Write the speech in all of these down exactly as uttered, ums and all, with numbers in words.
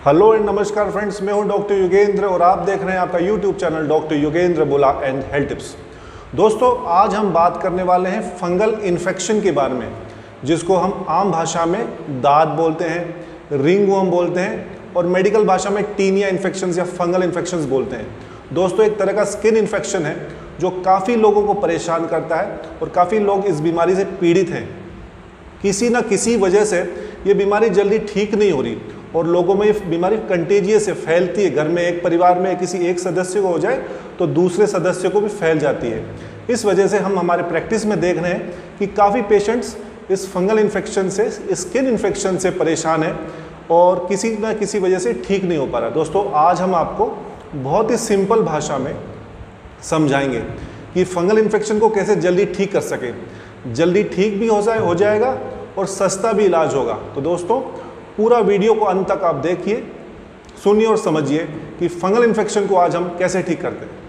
Hello and नमस्कार friends, मैं हूं डॉक्टर योगेंद्र और आप देख रहे हैं आपका यूट्यूब चैनल डॉक्टर योगेंद्र बोला एंड हेल्थ टिप्स। दोस्तों, आज हम बात करने वाले हैं फंगल इन्फेक्शन के बारे में, जिसको हम आम भाषा में दाद बोलते हैं, रिंगवर्म बोलते हैं और मेडिकल भाषा में टीनिया इन्फेक्शन या फंगल इन्फेक्शन बोलते हैं। दोस्तों, एक तरह का स्किन इन्फेक्शन है जो काफ़ी लोगों को परेशान करता है और काफ़ी लोग इस बीमारी से पीड़ित हैं। किसी न किसी वजह से ये बीमारी जल्दी ठीक नहीं हो रही और लोगों में ये बीमारी कंटेजियस से फैलती है। घर में एक परिवार में किसी एक सदस्य को हो जाए तो दूसरे सदस्य को भी फैल जाती है। इस वजह से हम हमारे प्रैक्टिस में देख रहे हैं कि काफ़ी पेशेंट्स इस फंगल इन्फेक्शन से, स्किन इन्फेक्शन से परेशान हैं और किसी न किसी वजह से ठीक नहीं हो पा रहा। दोस्तों, आज हम आपको बहुत ही सिंपल भाषा में समझाएंगे कि फंगल इन्फेक्शन को कैसे जल्दी ठीक कर सकें। जल्दी ठीक भी हो जाए हो जाएगा और सस्ता भी इलाज होगा। तो दोस्तों, पूरा वीडियो को अंत तक आप देखिए, सुनिए और समझिए कि फंगल इन्फेक्शन को आज हम कैसे ठीक करते हैं।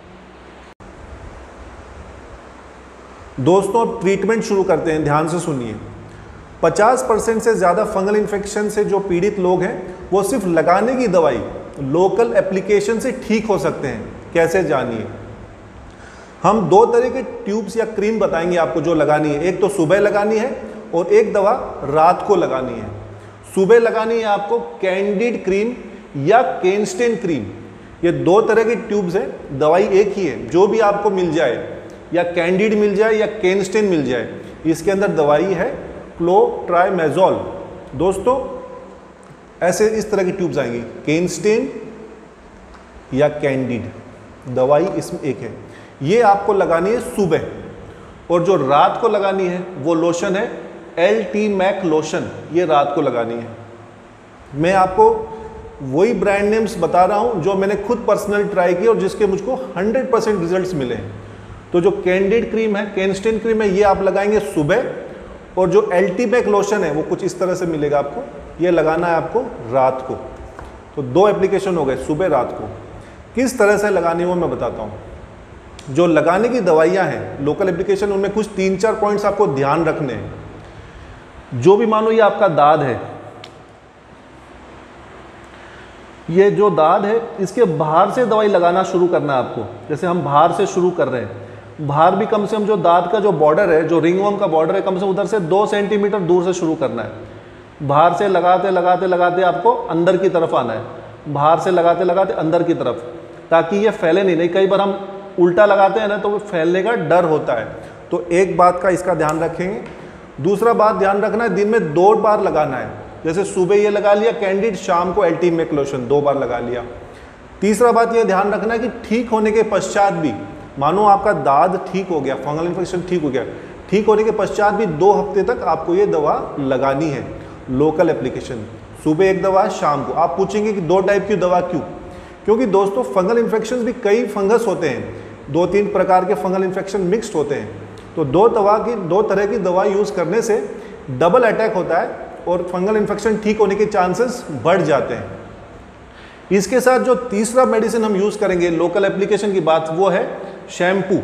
दोस्तों, ट्रीटमेंट शुरू करते हैं, ध्यान से सुनिए। पचास परसेंट से ज़्यादा फंगल इन्फेक्शन से जो पीड़ित लोग हैं वो सिर्फ लगाने की दवाई, लोकल एप्लीकेशन से ठीक हो सकते हैं। कैसे, जानिए। हम दो तरह के ट्यूब्स या क्रीम बताएंगे आपको जो लगानी है। एक तो सुबह लगानी है और एक दवा रात को लगानी है। सुबह लगानी है आपको कैंडिड क्रीम या केनस्टेन क्रीम। ये दो तरह की ट्यूब्स है, दवाई एक ही है, जो भी आपको मिल जाए, या कैंडिड मिल जाए या केनस्टेन मिल जाए। इसके अंदर दवाई है क्लोट्राइमेजोल। दोस्तों, ऐसे इस तरह की ट्यूब्स आएंगी, केनस्टेन या कैंडिड, दवाई इसमें एक है। ये आपको लगानी है सुबह, और जो रात को लगानी है वो लोशन है एल टी मैक लोशन, ये रात को लगानी है। मैं आपको वही ब्रांड नेम्स बता रहा हूँ जो मैंने खुद पर्सनल ट्राई की और जिसके मुझको हंड्रेड परसेंट रिजल्ट्स मिले हैं। तो जो कैंडिड क्रीम है, केनस्टेन क्रीम है, ये आप लगाएंगे सुबह, और जो एल टी मैक लोशन है वो कुछ इस तरह से मिलेगा आपको, ये लगाना है आपको रात को। तो दो एप्लीकेशन हो गए, सुबह रात को। किस तरह से लगानी है वो मैं बताता हूँ। जो लगाने की दवाइयाँ हैं, लोकल एप्लीकेशन, उनमें कुछ तीन चार पॉइंट्स आपको ध्यान रखने हैं। जो भी मानो ये आपका दाद है, ये जो दाद है इसके बाहर से दवाई लगाना शुरू करना है आपको। जैसे हम बाहर से शुरू कर रहे हैं, बाहर भी कम से कम जो दाद का जो बॉर्डर है, जो रिंगवर्म का बॉर्डर है, कम से कम उधर से दो सेंटीमीटर दूर से शुरू करना है। बाहर से लगाते लगाते लगाते आपको अंदर की तरफ आना है, बाहर से लगाते लगाते अंदर की तरफ, ताकि ये फैले नहीं। नहीं, कई बार हम उल्टा लगाते हैं ना तो फैलने का डर होता है। तो एक बात का इसका ध्यान रखेंगे। दूसरा बात ध्यान रखना है, दिन में दो बार लगाना है। जैसे सुबह ये लगा लिया कैंडिड, शाम को एल टी मैक लोशन दो बार लगा लिया। तीसरा बात ये ध्यान रखना है कि ठीक होने के पश्चात भी, मानो आपका दाद ठीक हो गया, फंगल इन्फेक्शन ठीक हो गया, ठीक होने के पश्चात भी दो हफ्ते तक आपको ये दवा लगानी है, लोकल एप्लीकेशन। सुबह एक दवा, शाम को। आप पूछेंगे कि दो टाइप की दवा क्यों? क्योंकि दोस्तों, फंगल इन्फेक्शन भी कई फंगस होते हैं, दो तीन प्रकार के फंगल इन्फेक्शन मिक्स्ड होते हैं। तो दो दवा की दो तरह की दवा यूज़ करने से डबल अटैक होता है और फंगल इन्फेक्शन ठीक होने के चांसेस बढ़ जाते हैं। इसके साथ जो तीसरा मेडिसिन हम यूज़ करेंगे, लोकल एप्लीकेशन की बात, वो है शैम्पू।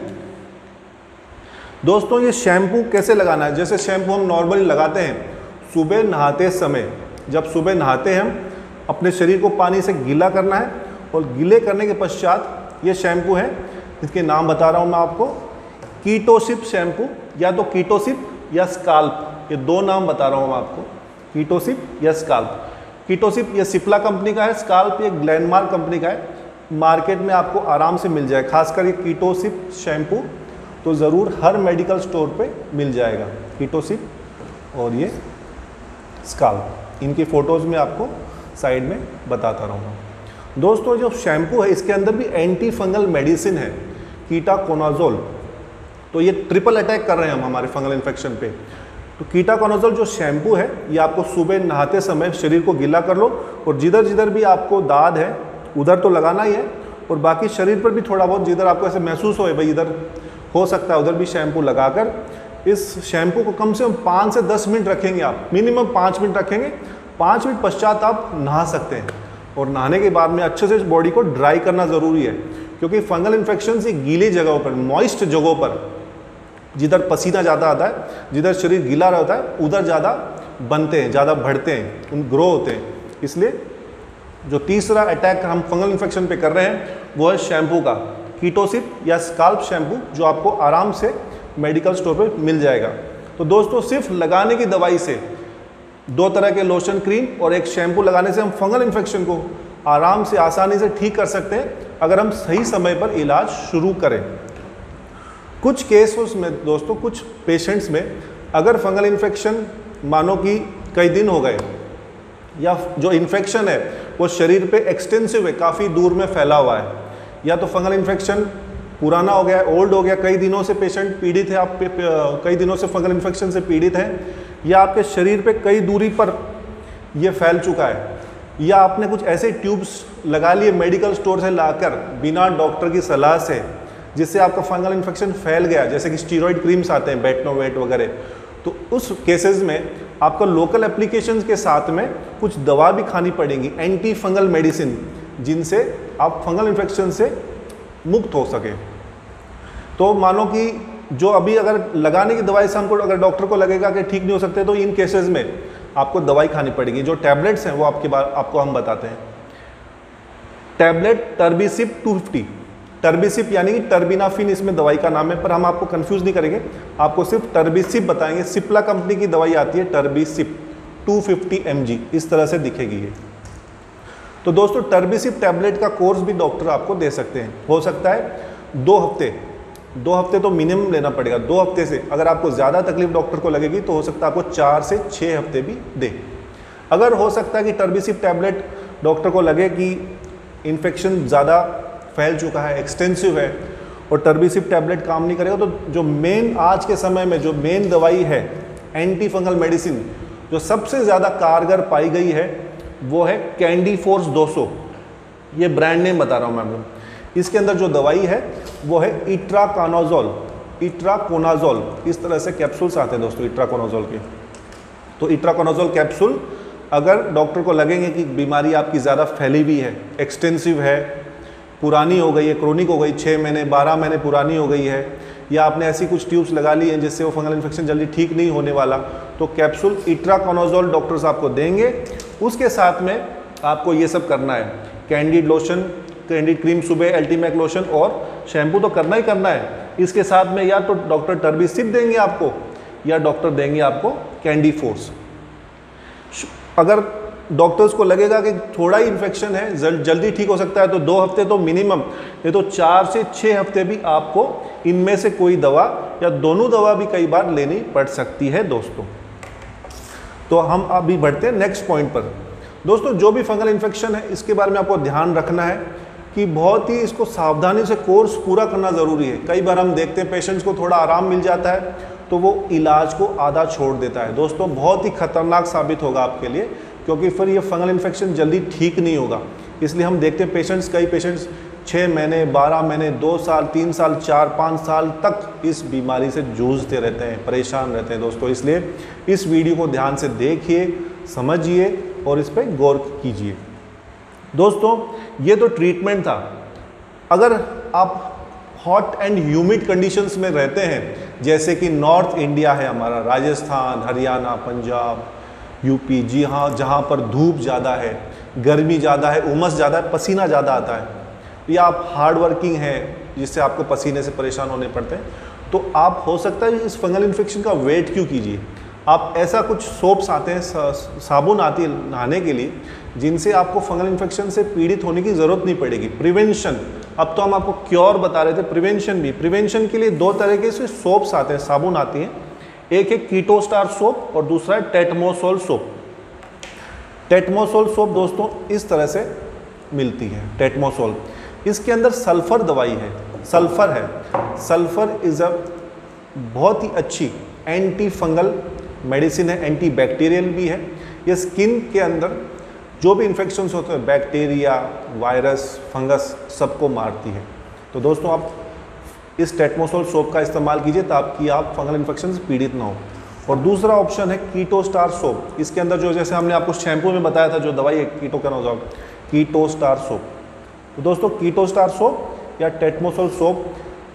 दोस्तों, ये शैम्पू कैसे लगाना है? जैसे शैम्पू हम नॉर्मली लगाते हैं सुबह नहाते समय। जब सुबह नहाते हैं हम, अपने शरीर को पानी से गीला करना है और गीले करने के पश्चात ये शैम्पू है, इसके नाम बता रहा हूँ मैं आपको, कीटोसिप शैम्पू, या तो कीटोसिप या स्काल्प, ये दो नाम बता रहा हूँ मैं आपको, कीटोसिप या स्काल्प। कीटोसिप ये सिप्ला कंपनी का है, स्काल्प ये ग्लेनमार्क कंपनी का है। मार्केट में आपको आराम से मिल जाए, खासकर ये कीटोसिप शैम्पू तो ज़रूर हर मेडिकल स्टोर पे मिल जाएगा। कीटोसिप और ये स्काल्प, इनकी फ़ोटोज़ में आपको साइड में बताता रहूँगा। दोस्तों, जो शैम्पू है इसके अंदर भी एंटी फंगल मेडिसिन है, कीटाकोनाजोल। तो ये ट्रिपल अटैक कर रहे हैं हम हमारे फंगल इन्फेक्शन पे। तो कीटाकोनाजोल जो शैम्पू है, ये आपको सुबह नहाते समय शरीर को गीला कर लो और जिधर जिधर भी आपको दाद है उधर तो लगाना ही है, और बाकी शरीर पर भी थोड़ा बहुत जिधर आपको ऐसे महसूस हो भाई इधर हो सकता है, उधर भी शैम्पू लगाकर इस शैम्पू को कम से कम पाँच से दस मिनट रखेंगे आप, मिनिमम पाँच मिनट रखेंगे। पाँच मिनट पश्चात आप नहा सकते हैं, और नहाने के बाद में अच्छे से बॉडी को ड्राई करना ज़रूरी है, क्योंकि फंगल इन्फेक्शन से गीली जगहों पर, मॉइस्ट जगहों पर, जिधर पसीना ज़्यादा आता है, जिधर शरीर गीला रहता है, उधर ज़्यादा बनते हैं, ज़्यादा बढ़ते हैं, उन ग्रो होते हैं। इसलिए जो तीसरा अटैक हम फंगल इन्फेक्शन पे कर रहे हैं वो है शैम्पू का, कीटोसिप या स्काल्प शैम्पू, जो आपको आराम से मेडिकल स्टोर पे मिल जाएगा। तो दोस्तों सिर्फ लगाने की दवाई से, दो तरह के लोशन क्रीम और एक शैम्पू लगाने से हम फंगल इन्फेक्शन को आराम से आसानी से ठीक कर सकते हैं अगर हम सही समय पर इलाज शुरू करें। कुछ केसेस में दोस्तों, कुछ पेशेंट्स में अगर फंगल इन्फेक्शन मानो कि कई दिन हो गए या जो इन्फेक्शन है वो शरीर पे एक्सटेंसिव है, काफ़ी दूर में फैला हुआ है, या तो फंगल इन्फेक्शन पुराना हो गया है, ओल्ड हो गया, कई दिनों से पेशेंट पीड़ित है, आप कई दिनों से फंगल इन्फेक्शन से पीड़ित हैं, या आपके शरीर पे कई दूरी पर ये फैल चुका है, या आपने कुछ ऐसे ट्यूब्स लगा लिए मेडिकल स्टोर से लाकर बिना डॉक्टर की सलाह से, जिससे आपका फंगल इन्फेक्शन फैल गया, जैसे कि स्टीरॉयड क्रीम्स आते हैं, बेटनोवेट वगैरह। तो उस केसेस में आपको लोकल एप्लीकेशंस के साथ में कुछ दवा भी खानी पड़ेगी, एंटी फंगल मेडिसिन, जिनसे आप फंगल इन्फेक्शन से मुक्त हो सके। तो मानो कि जो अभी अगर लगाने की दवाई से हमको, अगर डॉक्टर को लगेगा कि ठीक नहीं हो सकते, तो इन केसेस में आपको दवाई खानी पड़ेगी। जो टैबलेट्स हैं वो आपके बार आपको हम बताते हैं। Tablet Terbicip two fifty, Terbicip यानी कि टर्बिनाफिन इसमें दवाई का नाम है, पर हम आपको कंफ्यूज नहीं करेंगे, आपको सिर्फ टर्बीसिप बताएंगे। सिप्ला कंपनी की दवाई आती है Terbicip two fifty M G, इस तरह से दिखेगी ये। तो दोस्तों टर्बीसिप टैबलेट का कोर्स भी डॉक्टर आपको दे सकते हैं। हो सकता है दो हफ्ते दो हफ्ते तो मिनिमम लेना पड़ेगा। दो हफ्ते से अगर आपको ज़्यादा तकलीफ डॉक्टर को लगेगी तो हो सकता है आपको चार से छः हफ्ते भी दे। अगर हो सकता है कि टर्बीसिप टैबलेट डॉक्टर को लगे कि इन्फेक्शन ज़्यादा फैल चुका है, एक्सटेंसिव है, और टर्बीसिप टैबलेट काम नहीं करेगा, तो जो मेन आज के समय में जो मेन दवाई है एंटी फंगल मेडिसिन, जो सबसे ज़्यादा कारगर पाई गई है वो है कैंडी फोर्स दो सौ। ये ब्रांड नेम बता रहा हूँ मैं आपको। इसके अंदर जो दवाई है वो है इट्राकोनाजोल, इट्राकोनाजोल, इस तरह से कैप्सूल्स आते हैं दोस्तों इट्राकोनाजोल के। तो इट्राकोनाजोल कैप्सूल अगर डॉक्टर को लगेंगे कि बीमारी आपकी ज़्यादा फैली हुई है, एक्सटेंसिव है, पुरानी हो गई है, क्रोनिक हो गई, छः महीने बारह महीने पुरानी हो गई है, या आपने ऐसी कुछ ट्यूब्स लगा ली हैं जिससे वो फंगल इन्फेक्शन जल्दी ठीक नहीं होने वाला, तो कैप्सूल इट्राकोनाजोल डॉक्टर्स आपको देंगे। उसके साथ में आपको ये सब करना है, कैंडिड लोशन, कैंडिड क्रीम सुबह, अल्टीमैक लोशन और शैम्पू तो करना ही करना है। इसके साथ में या तो डॉक्टर टर्बीसिप देंगे आपको, या डॉक्टर देंगे आपको कैंडी फोर्स। अगर डॉक्टर्स को लगेगा कि थोड़ा ही इन्फेक्शन है, जल्दी ठीक हो सकता है, तो दो हफ्ते तो मिनिमम, नहीं तो चार से छः हफ्ते भी आपको इनमें से कोई दवा या दोनों दवा भी कई बार लेनी पड़ सकती है दोस्तों। तो हम अभी बढ़ते हैं नेक्स्ट पॉइंट पर। दोस्तों जो भी फंगल इन्फेक्शन है इसके बारे में आपको ध्यान रखना है कि बहुत ही इसको सावधानी से कोर्स पूरा करना ज़रूरी है। कई बार हम देखते हैं पेशेंट्स को थोड़ा आराम मिल जाता है तो वो इलाज को आधा छोड़ देता है। दोस्तों बहुत ही खतरनाक साबित होगा आपके लिए, क्योंकि फिर ये फंगल इन्फेक्शन जल्दी ठीक नहीं होगा। इसलिए हम देखते हैं पेशेंट्स, कई पेशेंट्स छः महीने, बारह महीने, दो साल, तीन साल, चार पाँच साल तक इस बीमारी से जूझते रहते हैं, परेशान रहते हैं दोस्तों। इसलिए इस वीडियो को ध्यान से देखिए, समझिए और इस पर गौर कीजिए। दोस्तों ये तो ट्रीटमेंट था। अगर आप हॉट एंड ह्यूमिड कंडीशंस में रहते हैं, जैसे कि नॉर्थ इंडिया है हमारा, राजस्थान, हरियाणा, पंजाब, यूपी, जी हाँ, जहाँ पर धूप ज़्यादा है, गर्मी ज़्यादा है, उमस ज़्यादा है, पसीना ज़्यादा आता है, या आप हार्ड वर्किंग हैं जिससे आपको पसीने से परेशान होने पड़ते हैं, तो आप हो सकता है इस फंगल इन्फेक्शन का वेट क्यों कीजिए। आप ऐसा कुछ सोप्स आते हैं, साबुन आती है नहाने के लिए, जिनसे आपको फंगल इन्फेक्शन से पीड़ित होने की ज़रूरत नहीं पड़ेगी। प्रिवेंशन, अब तो हम आपको क्योर बता रहे थे, प्रिवेंशन भी। प्रिवेंशन के लिए दो तरीके से सोप्स आते हैं, साबुन आती हैं, एक है कीटोस्टार सोप और दूसरा है टेटमोसोल सोप। टेटमोसोल सोप दोस्तों इस तरह से मिलती है, टेटमोसोल। इसके अंदर सल्फर दवाई है, सल्फर है। सल्फर इज़ अ बहुत ही अच्छी एंटी फंगल मेडिसिन है, एंटी बैक्टीरियल भी है। ये स्किन के अंदर जो भी इन्फेक्शंस होते हैं, बैक्टीरिया, वायरस, फंगस, सबको मारती है। तो दोस्तों आप इस टेटमोसोल सोप का इस्तेमाल कीजिए ताकि आप फंगल इन्फेक्शन से पीड़ित ना हो। और दूसरा ऑप्शन है कीटोस्टार सोप। इसके अंदर जो, जैसे हमने आपको शैम्पू में बताया था, जो दवाई है कीटोकोनाजोल, कीटोस्टार सोप। तो दोस्तों कीटोस्टार सोप या टेटमोसोल सोप,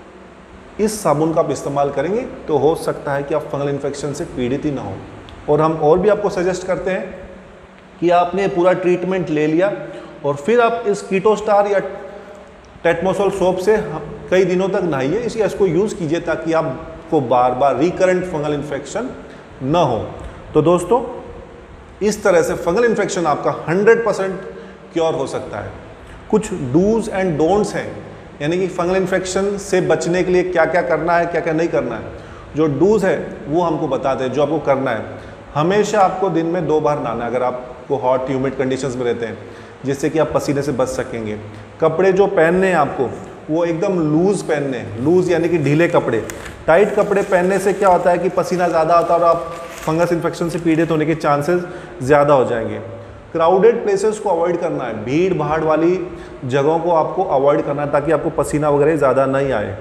इस साबुन का आप इस्तेमाल करेंगे तो हो सकता है कि आप फंगल इन्फेक्शन से पीड़ित ही ना हो। और हम और भी आपको सजेस्ट करते हैं कि आपने पूरा ट्रीटमेंट ले लिया और फिर आप इस कीटोस्टार या टेटमोसोल सोप से कई दिनों तक नहाइए, इसी इसको यूज़ कीजिए ताकि आपको बार बार रिकरेंट फंगल इन्फेक्शन न हो। तो दोस्तों इस तरह से फंगल इन्फेक्शन आपका हंड्रेड परसेंट क्योर हो सकता है। कुछ डूज एंड डोंट्स हैं, यानी कि फंगल इन्फेक्शन से बचने के लिए क्या क्या करना है, क्या क्या नहीं करना है। जो डूज है वो हमको बताते हैं, जो आपको करना है, हमेशा आपको दिन में दो बार नहाना है अगर आपको हॉट ह्यूमिड कंडीशंस में रहते हैं, जिससे कि आप पसीने से बच सकेंगे। कपड़े जो पहनने हैं आपको वो एकदम लूज़ पहनने हैं, लूज़ यानी कि ढीले कपड़े। टाइट कपड़े पहनने से क्या होता है कि पसीना ज़्यादा आता है और आप फंगस इन्फेक्शन से पीड़ित होने के चांसेस ज़्यादा हो जाएंगे। क्राउडेड प्लेसेस को अवॉइड करना है, भीड़ भाड़ वाली जगहों को आपको अवॉइड करना है ताकि आपको पसीना वगैरह ज़्यादा नहीं आए।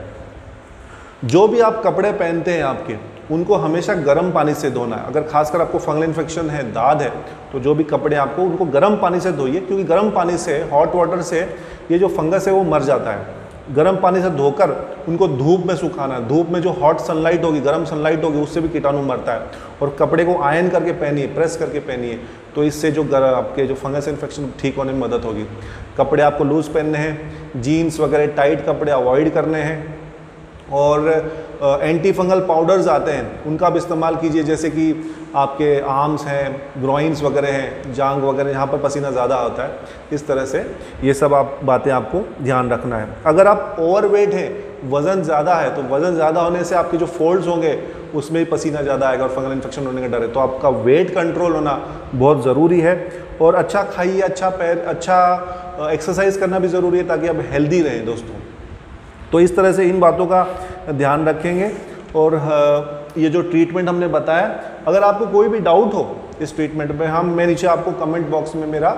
जो भी आप कपड़े पहनते हैं आपके, उनको हमेशा गर्म पानी से धोना है। अगर खासकर आपको फंगल इन्फेक्शन है, दाद है, तो जो भी कपड़े आपको उनको गर्म पानी से धोइए, क्योंकि गर्म पानी से, हॉट वाटर से ये जो फंगस है वो मर जाता है। गर्म पानी से धोकर उनको धूप में सुखाना है। धूप में जो हॉट सनलाइट होगी, गर्म सनलाइट होगी, उससे भी कीटाणु मरता है। और कपड़े को आयन करके पहनिए, प्रेस करके पहनिए, तो इससे जो गर आपके जो फंगस इन्फेक्शन ठीक होने में मदद होगी। कपड़े आपको लूज़ पहनने हैं, जीन्स वगैरह टाइट कपड़े अवॉइड करने हैं। और एंटी फंगल पाउडर्स आते हैं, उनका भी इस्तेमाल कीजिए, जैसे कि आपके आर्म्स हैं, ग्रोइंस वगैरह हैं, जांग वगैरह, यहाँ पर पसीना ज़्यादा होता है। इस तरह से ये सब आप बातें आपको ध्यान रखना है। अगर आप ओवरवेट हैं, वज़न ज़्यादा है, तो वज़न ज़्यादा होने से आपके जो फोल्ड्स होंगे उसमें भी पसीना ज़्यादा आएगा और फंगल इन्फेक्शन होने का डर है। तो आपका वेट कंट्रोल होना बहुत ज़रूरी है। और अच्छा खाइए, अच्छा पैर अच्छा एक्सरसाइज करना भी ज़रूरी है ताकि आप हेल्दी रहें दोस्तों। तो इस तरह से इन बातों का ध्यान रखेंगे। और ये जो ट्रीटमेंट हमने बताया, अगर आपको कोई भी डाउट हो इस ट्रीटमेंट में, हम मैं नीचे आपको कमेंट बॉक्स में मेरा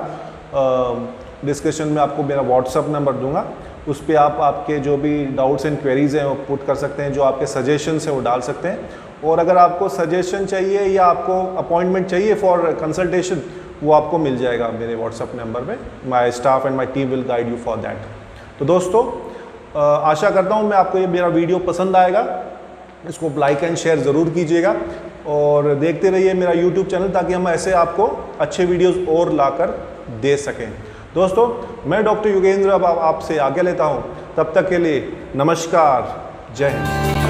डिस्कशन में आपको मेरा व्हाट्सअप नंबर दूंगा, उस पर आप आपके जो भी डाउट्स एंड क्वेरीज हैं वो पुट कर सकते हैं, जो आपके सजेशंस हैं वो डाल सकते हैं। और अगर आपको सजेशन चाहिए या आपको अपॉइंटमेंट चाहिए फॉर कंसल्टेशन, वो आपको मिल जाएगा मेरे व्हाट्सअप नंबर पे। My staff and my team will guide you for that. तो दोस्तों आशा करता हूँ मैं आपको ये मेरा वीडियो पसंद आएगा। इसको लाइक एंड शेयर ज़रूर कीजिएगा और देखते रहिए मेरा यूट्यूब चैनल, ताकि हम ऐसे आपको अच्छे वीडियोस और लाकर दे सकें। दोस्तों मैं डॉक्टर युगेंद्र अब आपसे आज्ञा लेता हूँ, तब तक के लिए नमस्कार, जय हिंद।